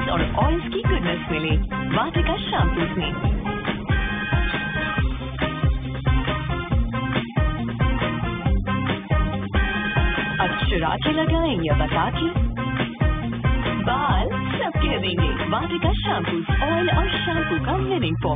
Shampoos और oils की goodness मिले वाटिका शैम्पूज में। अब चुरा के लगाएं या बता के, बाल सब कह देंगे वाटिका शैम्पूज, ऑयल और शैम्पू का विनिंग